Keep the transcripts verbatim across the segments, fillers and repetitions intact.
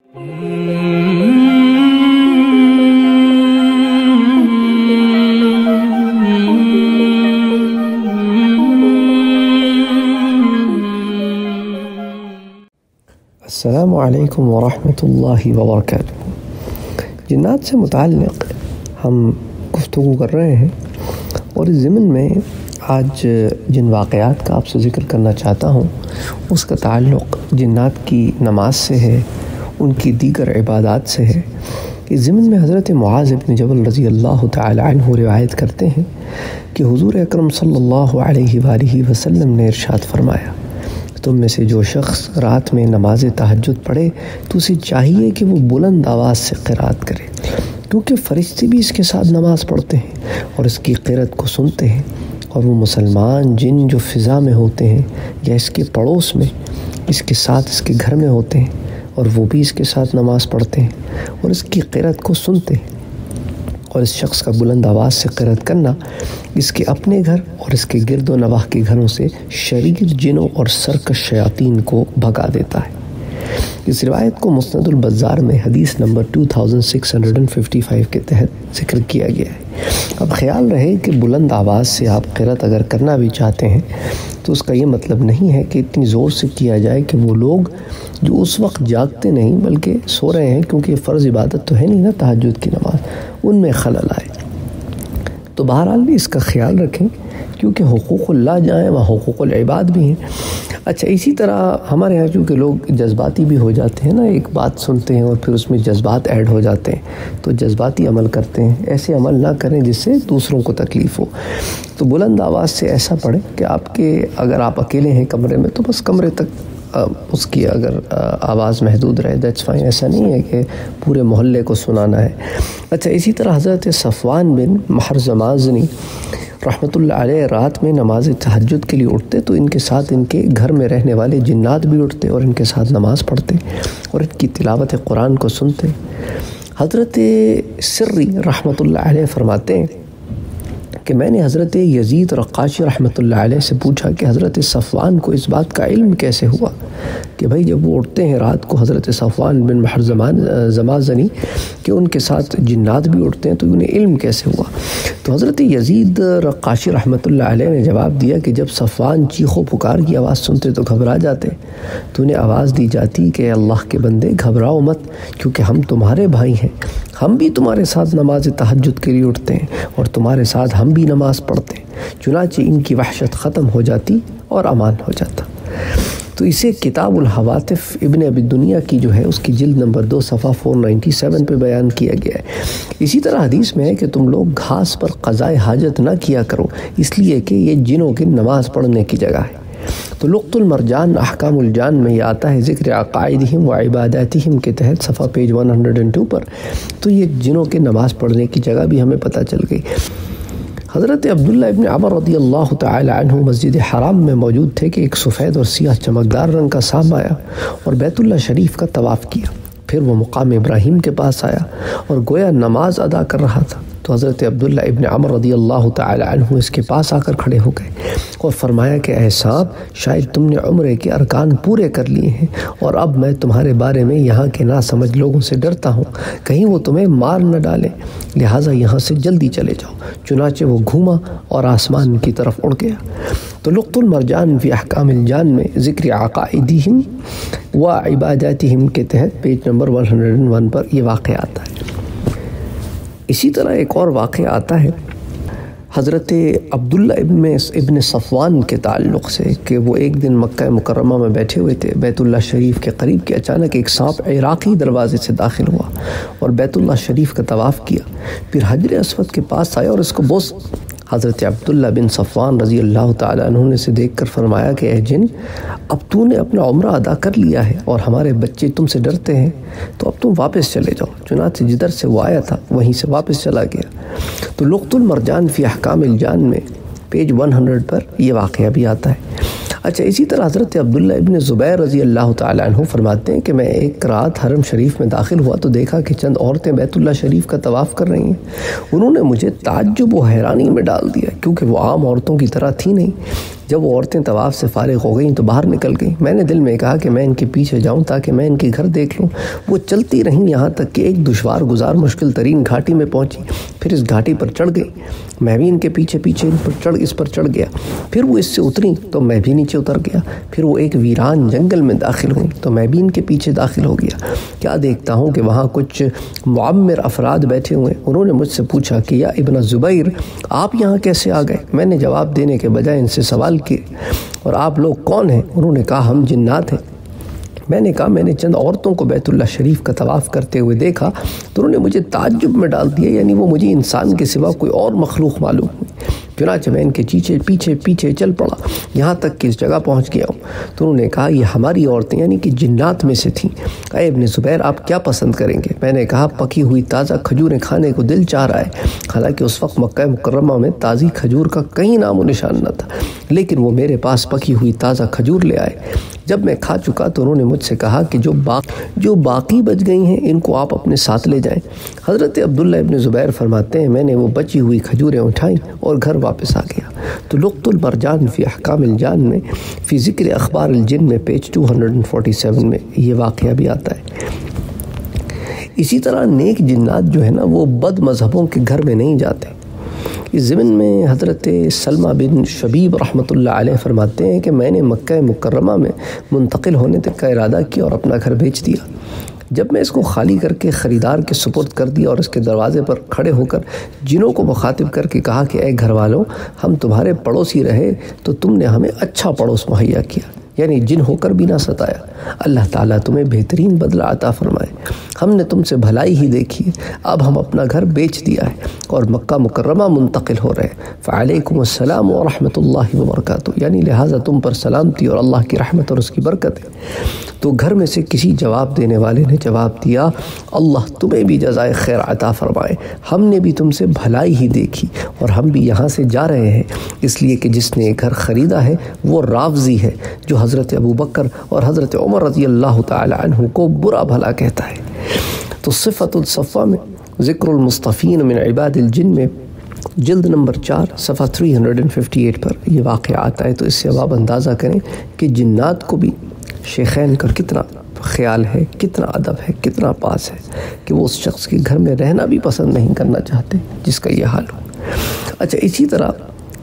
السلام علیکم ورحمۃ اللہ وبرکاتہ۔ جنات سے متعلق ہم گفتگو کر رہے ہیں، اور اس ضمن میں آج جن واقعات کا آپ سے ذکر کرنا چاہتا ہوں اس کا تعلق جنات کی نماز سے ہے، ان کی دیگر عبادات سے ہے۔ اس ضمن میں حضرت معاذ بن جبل رضی اللہ تعالی عنہ روایت کرتے ہیں کہ حضور اکرم صلی اللہ علیہ وآلہ وسلم نے ارشاد فرمایا، تم میں سے جو شخص رات میں نماز تہجد پڑھے تو اسے چاہیے کہ وہ بلند آواز سے قرات کرے، کیونکہ فرشتے بھی اس کے ساتھ نماز پڑھتے ہیں اور اس کی قرات کو سنتے ہیں، اور وہ مسلمان جن جو فضا میں ہوتے ہیں یا اس کے پڑوس میں اس کے ساتھ اس کے گھر میں ہوتے ہیں، اور وہ بھی اس کے ساتھ نماز پڑھتے ہیں اور اس کی قرات کو سنتے ہیں۔ اور اس شخص کا بلند آواز سے قرات کرنا اس کے اپنے گھر اور اس کے گرد و نواح کے گھروں سے شریر جنوں اور سرکش شیاطین کو بھگا دیتا ہے۔ اس روایت کو مسند البزار میں حدیث نمبر دو ہزار چھ سو پچپن کے تحت ذکر کیا گیا ہے۔ اب خیال رہے کہ بلند آواز سے آپ قرات اگر کرنا بھی چاہتے ہیں تو اس کا یہ مطلب نہیں ہے کہ اتنی زور سے کیا جائے کہ وہ لوگ جو اس وقت جاگتے نہیں بلکہ سو رہے ہیں، کیونکہ یہ فرض عبادت تو ہے نہیں نا تہجد کی نماز، ان میں خلل آئے۔ تو بہرحال بھی اس کا خیال رکھیں، کیونکہ حقوق اللہ جائیں وہاں حقوق العباد بھی ہیں۔ اچھا، اسی طرح ہمارے یہاں چونکہ لوگ جذباتی بھی ہو جاتے ہیں نا، ایک بات سنتے ہیں اور پھر اس میں جذبات ایڈ ہو جاتے ہیں تو جذباتی عمل کرتے ہیں۔ ایسے عمل نہ کریں جس سے دوسروں کو تکلیف ہو۔ تو بلند آواز سے ایسا پڑھیں کہ آپ کے اگر آپ اکیلے ہیں کمرے میں تو بس کمرے تک اس کی اگر آواز محدود رہے، دیٹس فائن۔ ایسا نہیں ہے کہ پورے محلے کو سنانا ہے۔ اچھا، اسی طرح حضرت صفوان بن محرزم ازنی رحمۃ اللہ علیہ رات میں نماز تہجد کے لیے اٹھتے تو ان کے ساتھ ان کے گھر میں رہنے والے جنات بھی اٹھتے اور ان کے ساتھ نماز پڑھتے اور ان کی تلاوت قرآن کو سنتے۔ حضرت سری رحمۃ اللہ علیہ فرماتے ہیں کہ میں نے حضرت یزید رقاشی رحمۃ اللہ علیہ سے پوچھا کہ حضرت صفوان کو اس بات کا علم کیسے ہوا کہ بھائی جب وہ اٹھتے ہیں رات کو، حضرت صفوان بن محرزم ازنی کہ ان کے ساتھ جنات بھی اٹھتے ہیں، تو انہیں علم کیسے ہوا؟ تو حضرت یزید رقاشی رحمۃ اللہ علیہ نے جواب دیا کہ جب صفوان چیخ و پکار کی آواز سنتے تو گھبرا جاتے، تو انہیں آواز دی جاتی کہ اللہ کے بندے گھبراؤ مت، کیونکہ ہم تمہارے بھائی ہیں، ہم بھی تمہارے ساتھ نماز تہجد کے لیے اٹھتے ہیں اور تمہارے ساتھ ہم بھی نماز پڑھتے ہیں۔ چنانچہ ان کی وحشت ختم ہو جاتی اور امان ہو جاتا۔ تو اسے کتاب الحواتف ابن ابی دنیا کی جو ہے اس کی جلد نمبر دو صفحہ چار سو سینتاسی پہ بیان کیا گیا ہے۔ اسی طرح حدیث میں ہے کہ تم لوگ گھاس پر قضاء حاجت نہ کیا کرو، اس لیے کہ یہ جنوں کی نماز پڑھنے کی جگہ ہے۔ تو لقط المرجان احکام الجان میں یہ آتا ہے ذکر عقائدہم و عباداتہم کے تحت صفحہ پیج ایک سو دو پر، تو یہ جنوں کے نماز پڑھنے کی جگہ بھی ہمیں پتہ چل گئی۔ حضرت عبداللہ ابن عمر رضی اللہ تعالی عنہ مسجد حرام میں موجود تھے کہ ایک سفید اور سیاہ چمکدار رنگ کا سانپ آیا اور بیت اللہ شریف کا طواف کیا، پھر وہ مقام ابراہیم کے پاس آیا اور گویا نماز ادا کر رہا تھا۔ تو حضرت عبداللہ ابن عمر رضی اللہ تعالی عنہ اس کے پاس آ کر کھڑے ہو گئے اور فرمایا کہ اے سانپ، شاید تم نے عمرے کے ارکان پورے کر لیے ہیں، اور اب میں تمہارے بارے میں یہاں کے ناسمجھ لوگوں سے ڈرتا ہوں، کہیں وہ تمہیں مار نہ ڈالیں، لہٰذا یہاں سے جلدی چلے جاؤ۔ چنانچہ وہ گھوما اور آسمان کی طرف اڑ گیا۔ تو لقط المرجان فی احکام الجان میں ذکر عقائدہم و عباداتہم کے تحت پیج نمبر ایک سو ایک پر یہ واقعہ آتا ہے۔ اسی طرح ایک اور واقعہ آتا ہے حضرت عبداللہ ابن ابن صفوان کے تعلق سے کہ وہ ایک دن مکہ مکرمہ میں بیٹھے ہوئے تھے بیت اللہ شریف کے قریب، کہ اچانک ایک سانپ عراقی دروازے سے داخل ہوا اور بیت اللہ شریف کا طواف کیا، پھر حجر اسود کے پاس آیا اور اس کو بوس۔ حضرت عبداللہ بن صفوان رضی اللہ تعالیٰ عنہ نے اسے دیکھ کر فرمایا کہ اے جن، اب تو نے اپنا عمرہ ادا کر لیا ہے اور ہمارے بچے تم سے ڈرتے ہیں، تو اب تم واپس چلے جاؤ۔ چنانچہ جدھر سے وہ آیا تھا وہیں سے واپس چلا گیا۔ تو لقط المرجان فی احکام الجان میں پیج سو پر یہ واقعہ بھی آتا ہے۔ اچھا، اسی طرح حضرت عبداللہ ابن زبیر رضی اللہ تعالیٰ عنہ فرماتے ہیں کہ میں ایک رات حرم شریف میں داخل ہوا تو دیکھا کہ چند عورتیں بیت اللہ شریف کا طواف کر رہی ہیں۔ انہوں نے مجھے تعجب و حیرانی میں ڈال دیا، کیونکہ وہ عام عورتوں کی طرح تھی نہیں، جب وہ عورتیں طواف سے فارغ ہو گئیں تو باہر نکل گئیں۔ میں نے دل میں کہا کہ میں ان کے پیچھے جاؤں تاکہ میں ان کے گھر دیکھ لوں۔ وہ چلتی رہیں یہاں تک کہ ایک دشوار گزار مشکل ترین گھاٹی میں پہنچی، پھر اس گھاٹی پر چڑھ گئی۔ میں بھی ان کے پیچھے پیچھے ان پر چڑھ اس پر چڑھ گیا، پھر وہ اس سے اتری تو میں بھی نیچے اتر گیا، پھر وہ ایک ویران جنگل میں داخل ہوئی تو میں بھی ان کے پیچھے داخل ہو گیا۔ کیا دیکھتا ہوں کہ وہاں کچھ معمر افراد بیٹھے ہوئے۔ انہوں نے مجھ سے پوچھا کہ یا ابن زبیر، آپ یہاں کیسے آ گئے؟ میں نے جواب دینے کے بجائے ان سے سوال کیے، اور آپ لوگ کون ہیں؟ انہوں نے کہا ہم جنات ہیں۔ میں نے کہا میں نے چند عورتوں کو بیت اللہ شریف کا طواف کرتے ہوئے دیکھا تو انہوں نے مجھے تعجب میں ڈال دیا، یعنی وہ مجھے انسان کے سوا کوئی اور مخلوق معلوم ہوئی۔ چنانچہ میں ان کے پیچھے پیچھے پیچھے چل پڑا، یہاں تک کہ اس جگہ پہنچ گیا ہوں تو انہوں نے کہا یہ ہماری عورتیں یعنی کہ جنات میں سے تھیں۔ اے ابن زبیر، آپ کیا پسند کریں گے؟ میں نے کہا پکی ہوئی تازہ کھجوریں کھانے کو دل چاہ رہا ہے۔ حالانکہ اس وقت مکہ مکرمہ میں تازی کھجور کا کہیں نام و نشان نہ تھا، لیکن وہ میرے پاس پکی ہوئی تازہ کھجور لے آئے۔ جب میں کھا چکا تو انہوں نے مجھ سے کہا کہ جو باقی جو باقی بچ گئی ہیں ان کو آپ اپنے ساتھ لے جائیں۔ حضرت عبداللہ ابن زبیر فرماتے ہیں میں نے وہ بچی ہوئی کھجوریں اٹھائیں اور گھر واپس آ گیا تو لقط المرجان فی احکام الجان میں فی ذکر اخبار الجن میں پیج دو سو سینتالیس میں یہ واقعہ بھی آتا ہے۔ اسی طرح نیک جنات جو ہے نا وہ بد مذہبوں کے گھر میں نہیں جاتے۔ اس ضمن میں حضرت سلمہ بن شبیب رحمۃ اللہ علیہ فرماتے ہیں کہ میں نے مکہ مکرمہ میں منتقل ہونے تک کا ارادہ کیا اور اپنا گھر بیچ دیا۔ جب میں اس کو خالی کر کے خریدار کے سپرد کر دیا اور اس کے دروازے پر کھڑے ہو کر جنوں کو مخاطب کر کے کہا کہ اے گھر والوں، ہم تمہارے پڑوسی رہے تو تم نے ہمیں اچھا پڑوس مہیا کیا، یعنی جن ہو کر بھی نہ ستایا۔ اللہ تعالیٰ تمہیں بہترین بدلہ عطا فرمائے۔ ہم نے تم سے بھلائی ہی دیکھی ہے، اب ہم اپنا گھر بیچ دیا ہے اور مکہ مکرمہ منتقل ہو رہے ہیں۔ فعلیکم السلام ورحمۃ اللہ وبرکاتہ، یعنی لہٰذا تم پر سلامتی اور اللہ کی رحمت اور اس کی برکت ہے۔ تو گھر میں سے کسی جواب دینے والے نے جواب دیا اللہ تمہیں بھی جزائے خیر عطا فرمائے، ہم نے بھی تم سے بھلائی ہی دیکھی اور ہم بھی یہاں سے جا رہے ہیں، اس لیے کہ جس نے گھر خریدا ہے وہ رافضی ہے جو حضرت ابو بکر اور حضرت عمر رضی اللہ تعالی عنہ کو برا بھلا کہتا ہے۔ تو صفت الصفہ میں ذکر المصطفین من عباد الجن میں جلد نمبر چار صفحہ تین سو اٹھاون پر یہ واقعہ آتا ہے۔ تو اس سے اب آپ اندازہ کریں کہ جنات کو بھی شیخین کا کتنا خیال ہے، کتنا ادب ہے، کتنا پاس ہے کہ وہ اس شخص کے گھر میں رہنا بھی پسند نہیں کرنا چاہتے جس کا یہ حال ہو۔ اچھا، اسی طرح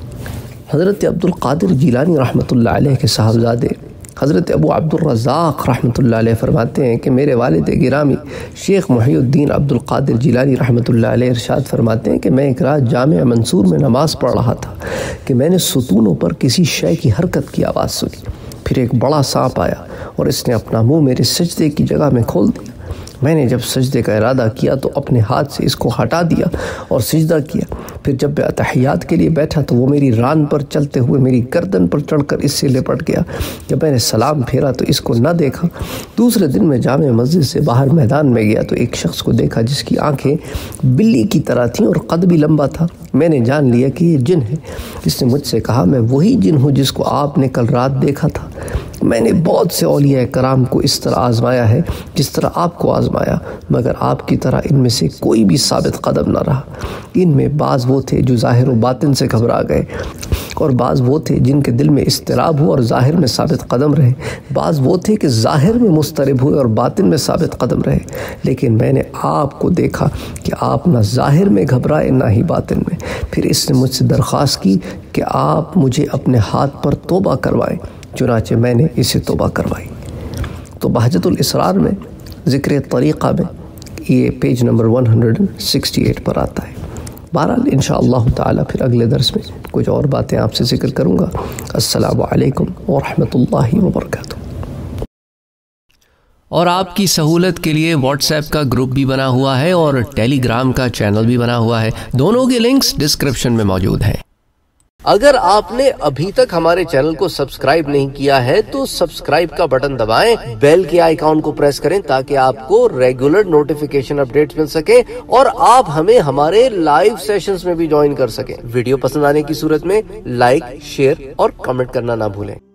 حضرت عبد القادر جیلانی رحمۃ اللہ علیہ کے صاحبزادے حضرت ابو عبد الرزاق رحمۃ اللہ علیہ فرماتے ہیں کہ میرے والد گرامی شیخ محی الدین عبد القادر جیلانی رحمۃ اللہ علیہ ارشاد فرماتے ہیں کہ میں ایک رات جامع منصور میں نماز پڑھ رہا تھا کہ میں نے ستونوں پر کسی شے کی حرکت کی آواز سنی، پھر ایک بڑا سانپ آیا اور اس نے اپنا منہ میرے سجدے کی جگہ میں کھول دیا۔ میں نے جب سجدے کا ارادہ کیا تو اپنے ہاتھ سے اس کو ہٹا دیا اور سجدہ کیا۔ پھر جب میں اتحیات کے لیے بیٹھا تو وہ میری ران پر چلتے ہوئے میری گردن پر چڑھ کر اس سے لپٹ گیا۔ جب میں نے سلام پھیرا تو اس کو نہ دیکھا۔ دوسرے دن میں جامع مسجد سے باہر میدان میں گیا تو ایک شخص کو دیکھا جس کی آنکھیں بلی کی طرح تھیں اور قد بھی لمبا تھا۔ میں نے جان لیا کہ یہ جن ہے۔ اس نے مجھ سے کہا میں وہی جن ہوں جس کو آپ نے کل رات دیکھا تھا۔ میں نے بہت سے اولیاء کرام کو اس طرح آزمایا ہے جس طرح آپ کو آزمایا، مگر آپ کی طرح ان میں سے کوئی بھی ثابت قدم نہ رہا۔ ان میں بعض وہ تھے جو ظاہر و باطن سے گھبرا گئے اور بعض وہ تھے جن کے دل میں اضطراب ہوا اور ظاہر میں ثابت قدم رہے، بعض وہ تھے کہ ظاہر میں مضطرب ہوئے اور باطن میں ثابت قدم رہے، لیکن میں نے آپ کو دیکھا کہ آپ نہ ظاہر میں گھبرائے نہ ہی باطن میں۔ پھر اس نے مجھ سے درخواست کی کہ آپ مجھے اپنے ہاتھ پر توبہ کروائیں، چنانچہ میں نے اسے توبہ کروائی۔ تو بہجت الاسرار میں ذکر طریقہ میں یہ پیج نمبر ایک سو اڑسٹھ پر آتا ہے۔ بہرحال انشاءاللہ تعالی پھر اگلے درس میں کچھ اور باتیں آپ سے ذکر کروں گا۔ السلام علیکم ورحمۃ اللہ وبرکاتہ۔ اور آپ کی سہولت کے لیے واٹس ایپ کا گروپ بھی بنا ہوا ہے اور ٹیلی گرام کا چینل بھی بنا ہوا ہے، دونوں کے لنکس ڈسکرپشن میں موجود ہیں۔ اگر آپ نے ابھی تک ہمارے چینل کو سبسکرائب نہیں کیا ہے تو سبسکرائب کا بٹن دبائیں، بیل کے آئیکن کو پریس کریں تاکہ آپ کو ریگولر نوٹیفیکیشن اپڈیٹس مل سکے اور آپ ہمیں ہمارے لائیو سیشنز میں بھی جوائن کر سکیں۔ ویڈیو پسند آنے کی صورت میں لائک، شیئر اور کمنٹ کرنا نہ بھولیں۔